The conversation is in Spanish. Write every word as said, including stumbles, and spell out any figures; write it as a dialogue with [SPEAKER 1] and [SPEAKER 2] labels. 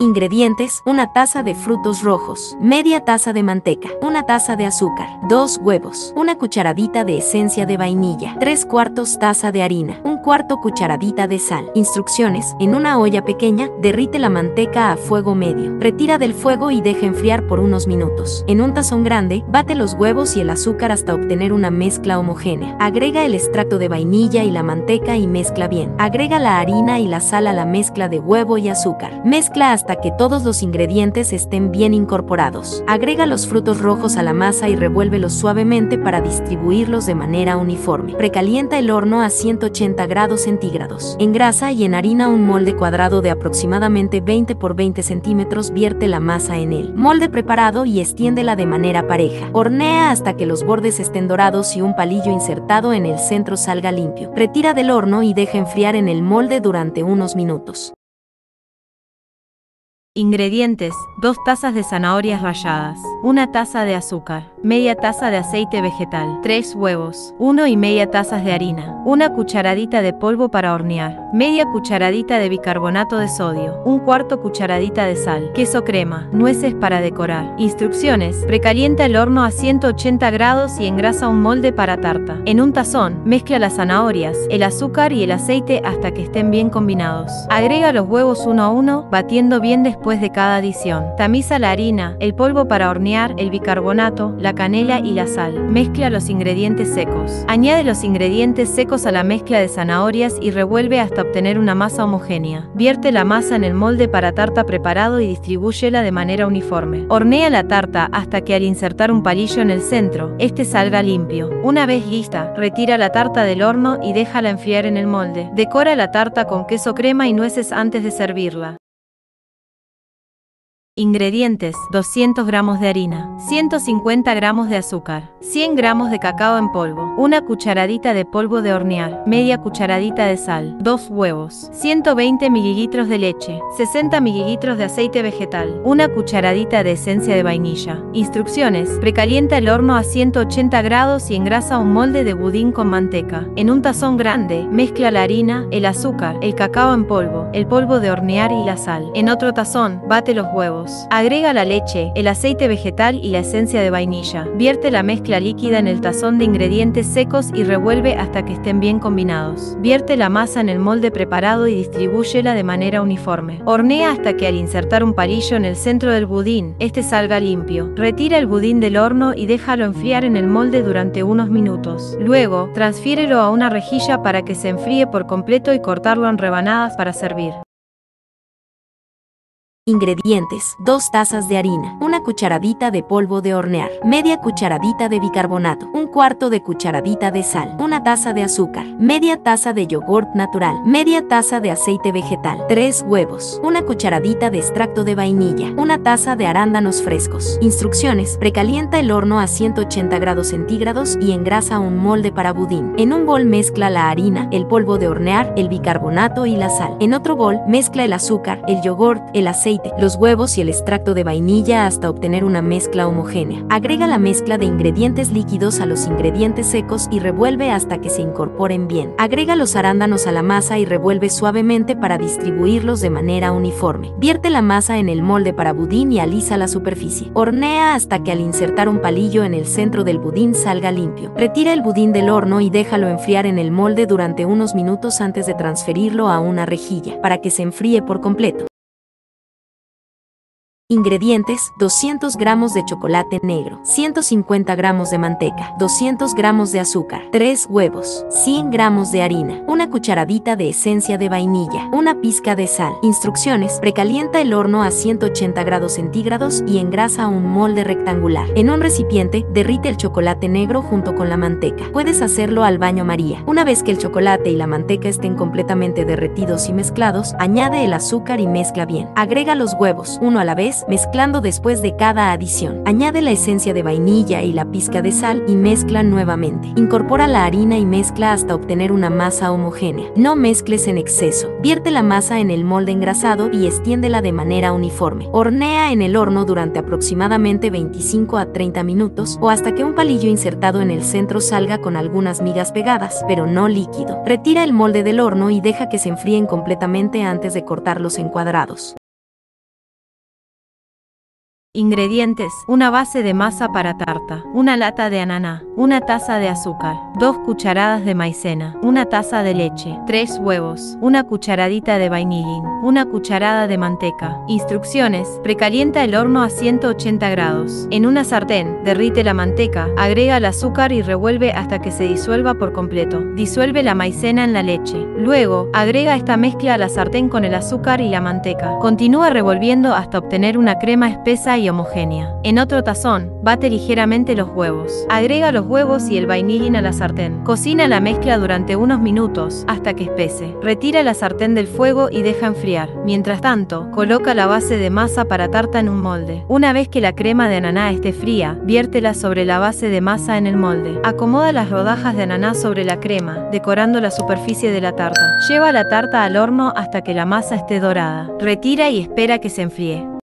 [SPEAKER 1] Ingredientes: una taza de frutos rojos, media taza de manteca, una taza de azúcar, dos huevos, una cucharadita de esencia de vainilla, tres cuartos taza de harina, un cuarto cucharadita de sal. Instrucciones: en una olla pequeña, derrite la manteca a fuego medio. Retira del fuego y deja enfriar por unos minutos. En un tazón grande, bate los huevos y el azúcar hasta obtener una mezcla homogénea. Agrega el extracto de vainilla y la manteca y mezcla bien. Agrega la harina y la sal a la mezcla de huevo y azúcar. Mezcla hasta que todos los ingredientes estén bien incorporados. Agrega los frutos rojos a la masa y revuélvelos suavemente para distribuirlos de manera uniforme. Precalienta el horno a ciento ochenta grados centígrados. Engrasa y enharina un molde cuadrado de aproximadamente veinte por veinte centímetros. Vierte la masa en el molde preparado y extiéndela de manera pareja. Hornea hasta que los bordes estén dorados y un palillo insertado en el centro salga limpio. Retira del horno y deja enfriar en el molde durante unos minutos.
[SPEAKER 2] Ingredientes: dos tazas de zanahorias ralladas, una taza de azúcar, media taza de aceite vegetal, tres huevos, uno y media tazas de harina, una cucharadita de polvo para hornear, media cucharadita de bicarbonato de sodio, un cuarto cucharadita de sal, queso crema, nueces para decorar. Instrucciones: precalienta el horno a ciento ochenta grados y engrasa un molde para tarta. En un tazón, mezcla las zanahorias, el azúcar y el aceite hasta que estén bien combinados. Agrega los huevos uno a uno, batiendo bien después de cada adición. Tamiza la harina, el polvo para hornear, el bicarbonato, la canela y la sal. Mezcla los ingredientes secos. Añade los ingredientes secos a la mezcla de zanahorias y revuelve hasta obtener una masa homogénea. Vierte la masa en el molde para tarta preparado y distribúyela de manera uniforme. Hornea la tarta hasta que al insertar un palillo en el centro, este salga limpio. Una vez lista, retira la tarta del horno y déjala enfriar en el molde. Decora la tarta con queso crema y nueces antes de servirla. Ingredientes: doscientos gramos de harina, ciento cincuenta gramos de azúcar, cien gramos de cacao en polvo, una cucharadita de polvo de hornear, media cucharadita de sal, dos huevos, ciento veinte mililitros de leche, sesenta mililitros de aceite vegetal, una cucharadita de esencia de vainilla. Instrucciones: precalienta el horno a ciento ochenta grados y engrasa un molde de budín con manteca. En un tazón grande, mezcla la harina, el azúcar, el cacao en polvo, el polvo de hornear y la sal. En otro tazón, bate los huevos. Agrega la leche, el aceite vegetal y la esencia de vainilla. Vierte la mezcla líquida en el tazón de ingredientes secos y revuelve hasta que estén bien combinados. Vierte la masa en el molde preparado y distribúyela de manera uniforme. Hornea hasta que al insertar un palillo en el centro del budín, este salga limpio. Retira el budín del horno y déjalo enfriar en el molde durante unos minutos. Luego, transfiérelo a una rejilla para que se enfríe por completo y cortarlo en rebanadas para servir.
[SPEAKER 1] Ingredientes: dos tazas de harina, una cucharadita de polvo de hornear, media cucharadita de bicarbonato, un cuarto de cucharadita de sal, una taza de azúcar, media taza de yogurt natural, media taza de aceite vegetal, tres huevos, una cucharadita de extracto de vainilla, una taza de arándanos frescos. Instrucciones: precalienta el horno a ciento ochenta grados centígrados y engrasa un molde para budín. En un bol mezcla la harina, el polvo de hornear, el bicarbonato y la sal. En otro bol mezcla el azúcar, el yogurt, el aceite, los huevos y el extracto de vainilla hasta obtener una mezcla homogénea. Agrega la mezcla de ingredientes líquidos a los ingredientes secos y revuelve hasta que se incorporen bien. Agrega los arándanos a la masa y revuelve suavemente para distribuirlos de manera uniforme. Vierte la masa en el molde para budín y alisa la superficie. Hornea hasta que al insertar un palillo en el centro del budín salga limpio. Retira el budín del horno y déjalo enfriar en el molde durante unos minutos antes de transferirlo a una rejilla, para que se enfríe por completo. Ingredientes: doscientos gramos de chocolate negro, ciento cincuenta gramos de manteca, doscientos gramos de azúcar, tres huevos, cien gramos de harina, una cucharadita de esencia de vainilla, una pizca de sal. Instrucciones: precalienta el horno a ciento ochenta grados centígrados y engrasa un molde rectangular. En un recipiente, derrite el chocolate negro junto con la manteca. Puedes hacerlo al baño María. Una vez que el chocolate y la manteca estén completamente derretidos y mezclados, añade el azúcar y mezcla bien. Agrega los huevos, uno a la vez, mezclando después de cada adición. Añade la esencia de vainilla y la pizca de sal y mezcla nuevamente. Incorpora la harina y mezcla hasta obtener una masa homogénea. No mezcles en exceso. Vierte la masa en el molde engrasado y extiéndela de manera uniforme. Hornea en el horno durante aproximadamente veinticinco a treinta minutos o hasta que un palillo insertado en el centro salga con algunas migas pegadas, pero no líquido. Retira el molde del horno y deja que se enfríen completamente antes de cortarlos en cuadrados.
[SPEAKER 2] Ingredientes: una base de masa para tarta, una lata de ananá, una taza de azúcar, dos cucharadas de maicena, una taza de leche, tres huevos, una cucharadita de vainillín, una cucharada de manteca. Instrucciones: precalienta el horno a ciento ochenta grados. En una sartén, derrite la manteca, agrega el azúcar y revuelve hasta que se disuelva por completo. Disuelve la maicena en la leche. Luego, agrega esta mezcla a la sartén con el azúcar y la manteca. Continúa revolviendo hasta obtener una crema espesa y homogénea. En otro tazón, bate ligeramente los huevos. Agrega los huevos y el vainillín a la sartén. Cocina la mezcla durante unos minutos hasta que espese. Retira la sartén del fuego y deja enfriar. Mientras tanto, coloca la base de masa para tarta en un molde. Una vez que la crema de ananá esté fría, viértela sobre la base de masa en el molde. Acomoda las rodajas de ananá sobre la crema, decorando la superficie de la tarta. Lleva la tarta al horno hasta que la masa esté dorada. Retira y espera que se enfríe.